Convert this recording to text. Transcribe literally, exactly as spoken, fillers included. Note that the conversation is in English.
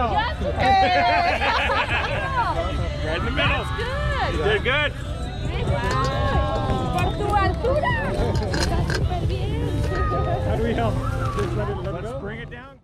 Right in the middle. That's good. You did good. Wow. Por tu altura. Está súper bien. How do we help? Just let it, let it Let's go? bring it down.